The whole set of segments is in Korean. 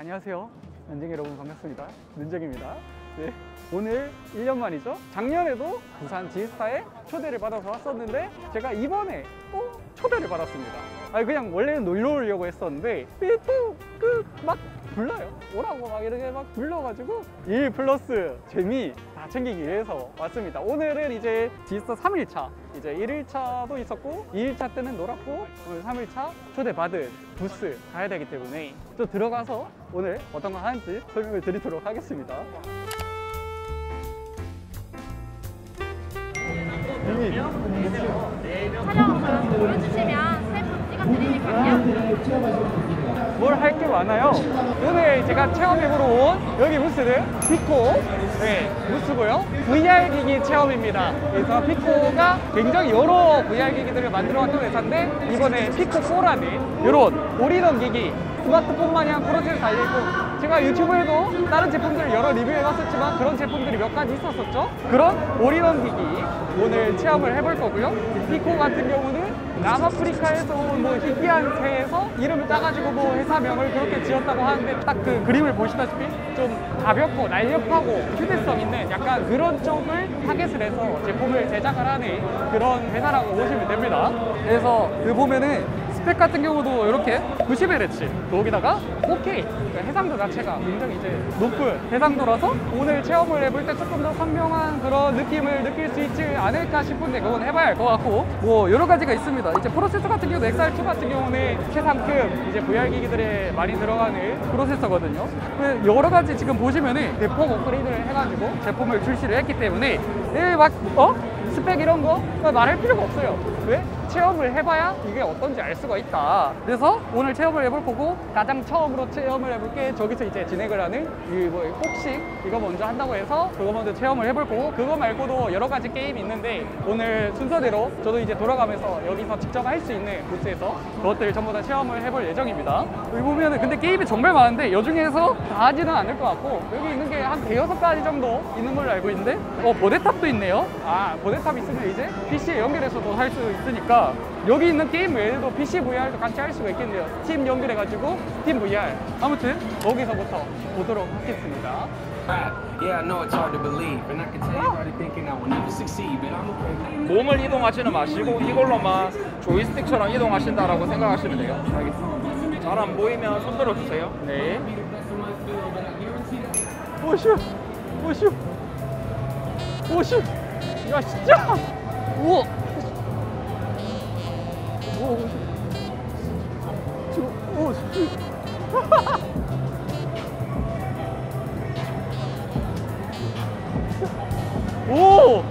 안녕하세요. 연쟁 여러분 반갑습니다. 눈쟁입니다. 네, 오늘 1년 만이죠. 작년에도 부산 지스타에 초대를 받아서 왔었는데 제가 이번에 또 초대를 받았습니다. 아니 그냥 원래는 놀러 오려고 했었는데 또 막 불러요. 오라고 막 이렇게 막 불러가지고 일 플러스 재미 다 챙기기 위해서 왔습니다. 오늘은 이제 지스타 3일차, 이제 1일차도 있었고 2일차 때는 놀았고 오늘 3일차 초대받은 부스 가야 되기 때문에 또 들어가서 오늘 어떤 거 하는지 설명을 드리도록 하겠습니다. 촬영을 보여주시면 셀프 찍어드리니까요. 뭘 할 게 많아요. 오늘 제가 체험해보러 온 여기 부스는 피코 부스고요. VR 기기 체험입니다. 그래서 피코가 굉장히 여러 VR 기기들을 만들어왔던 회사인데 이번에 피코4라는 이런 올인원 기기, 스마트폰 마냥 프로세스 달려있고 제가 유튜브에도 다른 제품들을 여러 리뷰해봤었지만 그런 제품들이 몇 가지 있었었죠. 그런 올인원 기기 오늘 체험을 해볼 거고요. 피코 같은 경우는 남아프리카에서 온 뭐 희귀한 새에서 이름을 따가지고 뭐 회사명을 그렇게 지었다고 하는데 딱 그 그림을 보시다시피 좀 가볍고 날렵하고 휴대성 있는 약간 그런 쪽을 타겟을 해서 제품을 제작을 하는 그런 회사라고 보시면 됩니다. 그래서 그 보면은 스펙 같은 경우도 이렇게 90Hz 거기다가 4K 그러니까 해상도 자체가 굉장히 이제 높은 해상도라서 오늘 체험을 해볼 때 조금 더 선명한 그런 느낌을 느낄 수 있지 않을까 싶은데 그건 해봐야 할 것 같고 뭐 여러 가지가 있습니다. 이제 프로세서 같은 경우도 XR2 같은 경우는 최상급 이제 VR 기기들에 많이 들어가는 프로세서거든요. 여러 가지 지금 보시면은 대폭 업그레이드를 해가지고 제품을 출시를 했기 때문에 스펙 이런 거 말할 필요가 없어요. 왜? 체험을 해봐야 이게 어떤지 알 수가 있다. 그래서 오늘 체험을 해볼 거고 가장 처음으로 체험을 해볼 게 저기서 이제 진행을 하는 복식 이거 먼저 한다고 해서 그거 먼저 체험을 해볼 거고 그거 말고도 여러 가지 게임이 있는데 오늘 순서대로 저도 이제 돌아가면서 여기서 직접 할 수 있는 부스에서 그것들 전부 다 체험을 해볼 예정입니다. 여기 보면은 근데 게임이 정말 많은데 이 중에서 다 하지는 않을 것 같고 여기 있는 게 한 대여섯 가지 정도 있는 걸로 알고 있는데 보대탑도 있네요. 보대탑 있으면 이제 PC에 연결해서도 할 수 있으니까 여기 있는 게임 외에도 PC VR도 같이 할 수가 있겠네요. 스팀 연결해가지고 스팀 VR 아무튼 거기서부터 보도록 하겠습니다. 몸을 이동하지는 마시고 이걸로만 조이스틱처럼 이동하신다라고 생각하시면 돼요. 알겠습니다. 잘 안 보이면 손 들어주세요. 네. 오슈! 오슈! 오슈! 야 진짜! 우와! 오!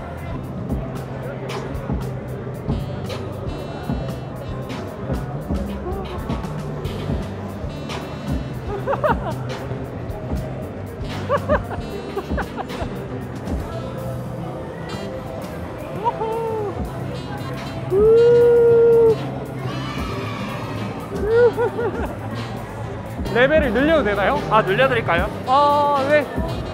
레벨을 늘려도 되나요? 늘려드릴까요? 네.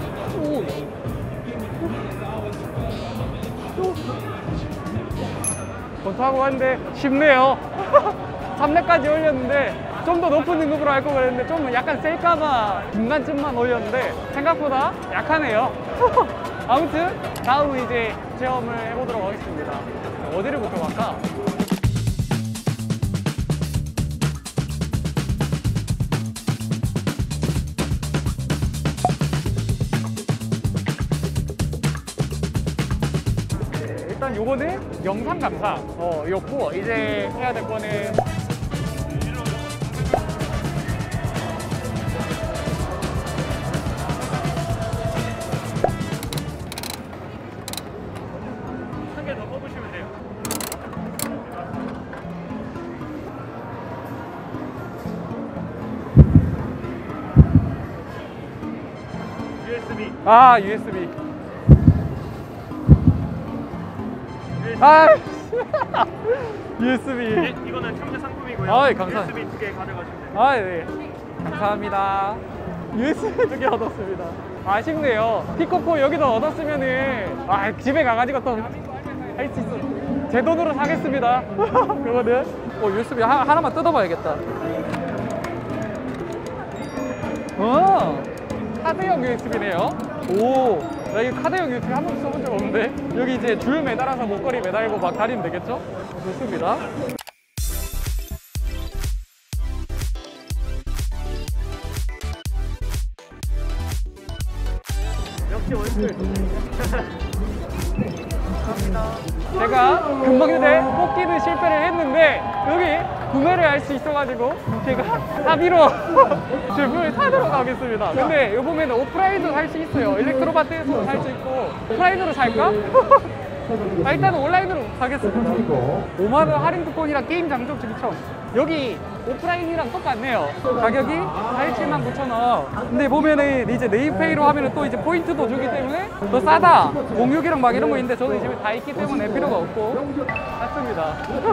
권투하고 하는데 쉽네요. 3렙까지 올렸는데 좀 더 높은 등급으로 할 거 그랬는데 좀 약간 셀까봐 중간쯤만 올렸는데 생각보다 약하네요. 아무튼 다음은 이제 체험을 해보도록 하겠습니다. 어디를부터 갈까? 일단 요거는 영상 감상 였고 이제 해야 될 거는 한 개 더 뽑으시면 돼요. USB. USB. USB. 네, 이거는 참새 상품이고요. 네, 감사합니다. USB 2개 가져가시면 됩니다. 네. 감사합니다. USB 2개 얻었습니다. 아쉽네요. 피코4 여기도 얻었으면은 집에 가가지고 또 할 수 있어. 제 돈으로 사겠습니다. 그거는 USB 하나만 뜯어봐야겠다. 카드형 USB네요. 오, 나 이 카드형 USB 한 번도 써본 적 없는데. 여기 이제 줄 매달아서 목걸이 매달고 막 다니면 되겠죠? 좋습니다. 역시 원술. 제가 금방 전에 뽑기는 실패를 했는데 여기 구매를 할 수 있어가지고 제가 합의로 제품을 사도록 하겠습니다. 근데 요 보면 오프라인도 살 수 있어요. 일렉트로마트에서도 살 수 있고 오프라인으로 살까? 일단 온라인으로 사겠습니다. 5만원 할인 쿠폰이랑 게임 장점 추첨. 여기 오프라인이랑 똑같네요. 가격이 479,000원. 근데 보면은 이제 네이페이로 하면은 또 이제 포인트도 주기 때문에 더 싸다. 06이랑 막 이런 거 있는데 저는 집에 다 있기 때문에 필요가 없고 샀습니다.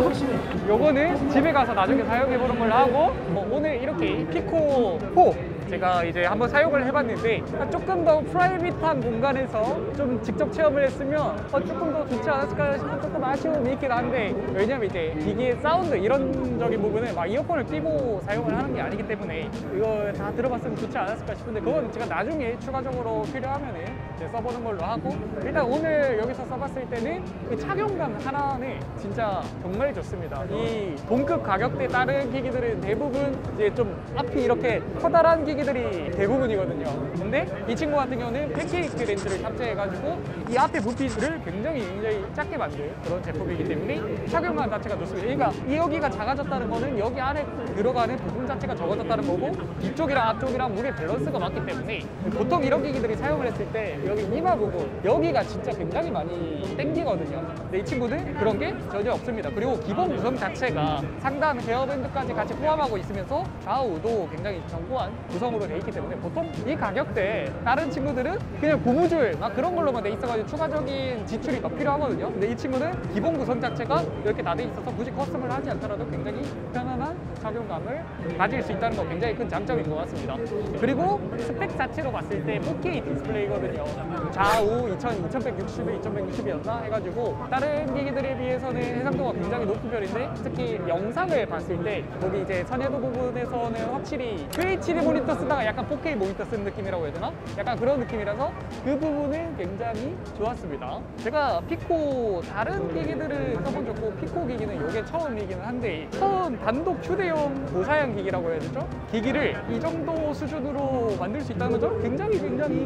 요거는 집에 가서 나중에 사용해 보는 걸로 하고 오늘 이렇게 피코 4 제가 이제 한번 사용을 해봤는데 조금 더 프라이빗한 공간에서 좀 직접 체험을 했으면 조금 더 좋지 않았을까 싶은 조금 아쉬움이 있긴 한데 왜냐면 이제 기기의 사운드 이런 적인 부분은 막 이어폰을 끼고 사용을 하는 게 아니기 때문에 이거 다 들어봤으면 좋지 않았을까 싶은데 그건 제가 나중에 추가적으로 필요하면은 이제 써보는 걸로 하고 일단 오늘 여기서 써봤을 때는 그 착용감 하나는 진짜 정말 좋습니다. 이 동급 가격대 다른 기기들은 대부분 이제 좀 앞이 이렇게 커다란 기기들이 대부분이거든요. 근데 이 친구 같은 경우는 패키지 렌즈를 탑재해가지고 이 앞에 부피를 굉장히 작게 만든 그런 제품이기 때문에 착용감 자체가 좋습니다. 그러니까 이 여기가 작아졌다는 거는 여기 안에 들어가는 부분 자체가 적어졌다는 거고 이쪽이랑 앞쪽이랑 무게 밸런스가 맞기 때문에 보통 이런 기기들이 사용을 했을 때 여기 이마 부분 여기가 진짜 굉장히 많이 땡기거든요. 근데 이 친구는 그런 게 전혀 없습니다. 그리고 기본 구성 자체가 상단 헤어밴드까지 같이 포함하고 있으면서 좌우도 굉장히 견고한 구성으로 돼 있기 때문에 보통 이 가격대에 다른 친구들은 그냥 고무줄 막 그런 걸로만 돼 있어가지고 추가적인 지출이 더 필요하거든요. 근데 이 친구는 기본 구성 자체가 이렇게 다 돼 있어서 굳이 커스텀을 하지 않더라도 굉장히 편안한 착용감을 가질 수 있다는 거 굉장히 큰 장점인 것 같습니다. 그리고 스펙 자체로 봤을 때 4K 디스플레이거든요. 좌우 2160에 2160이었나 해가지고 다른 기기들에 비해서는 해상도가 굉장히 높은 편인데 특히 영상을 봤을 때 거기 이제 선해도 부분에서는 확실히 FHD 모니터 쓰다가 약간 4K 모니터 쓰는 느낌이라고 해야 되나? 약간 그런 느낌이라서 그 부분은 굉장히 좋았습니다. 제가 피코 다른 기기들을 써본 적 없고 피코 기기는 이게 처음이기는 한데 처음 단독 휴대용 고사양 기기라고 해야 되죠? 기기를 이 정도 수준으로 만들 수 있다는 점 굉장히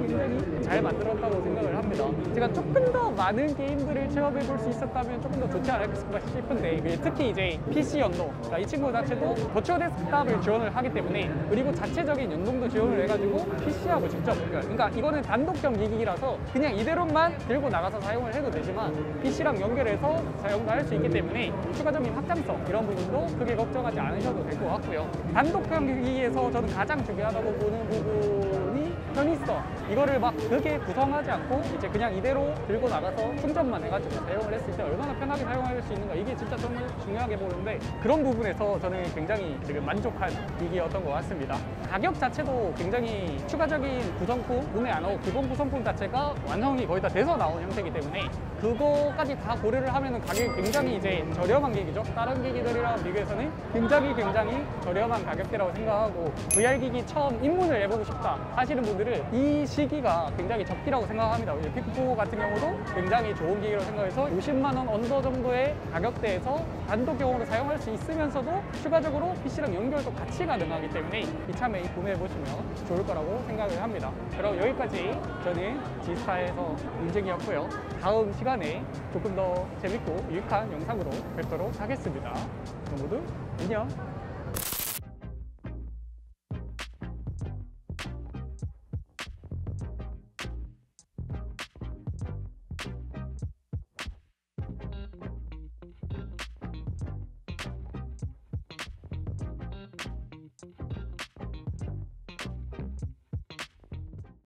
잘 만들었다고 생각을 합니다. 제가 조금 더 많은 게임들을 체험해 볼 수 있었다면 조금 더 좋지 않았을까 싶은데 특히 이제 PC 연동 이 친구 자체도 버추어 데스크탑을 지원을 하기 때문에 그리고 자체적인 연동도 지원을 해가지고 PC하고 직접 그러니까 이거는 단독형 기기라서 그냥 이대로만 들고 나가서 사용을 해도 되지만 PC랑 연결해서 사용도 할 수 있기 때문에 추가적인 확장성 이런 부분도 크게 걱정하지 않으셔도 될 것 같고요. 단독형 기기에서 저는 가장 중요하다고 보는 부분이 편의성. 이거를 막 크게 구성하지 않고 이제 그냥 이대로 들고 나가서 충전만 해가지고 사용을 했을 때 얼마나 편하게 사용할 수 있는가 이게 진짜 정말 중요하게 보는데 그런 부분에서 저는 굉장히 지금 만족한 기기였던 것 같습니다. 가격 자체도 굉장히 추가적인 구성품 구매 안 하고 기본 구성품 자체가 완성이 거의 다 돼서 나온 형태이기 때문에 그거까지 다 고려를 하면은 가격이 굉장히 이제 저렴한 기기죠. 다른 기기들이랑 비교해서는 굉장히 저렴한 가격대라고 생각하고 VR 기기 처음 입문을 해보고 싶다 하시는 분들은 이 시기가 굉장히 적기라고 생각합니다. 피코 같은 경우도 굉장히 좋은 기기라고 생각해서 50만 원 언더 정도의 가격대에서 단독용으로 사용할 수 있으면서도 추가적으로 PC랑 연결도 같이 가능하기 때문에 이참에 구매해 보시면 좋을 거라고 생각을 합니다. 그럼 여기까지 저는 지스타에서 윤쟁이였고요. 다음 시간에 조금 더 재밌고 유익한 영상으로 뵙도록 하겠습니다. 그럼 모두 안녕.